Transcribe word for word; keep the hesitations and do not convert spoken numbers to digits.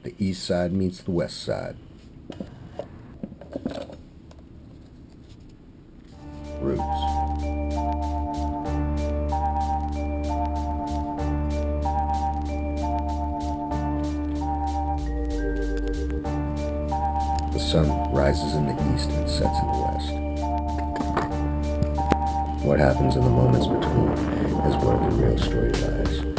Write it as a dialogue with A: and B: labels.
A: The east side meets the west side. Rootz. The sun rises in the east and sets in the west. What happens in the moments between is where the real story lies.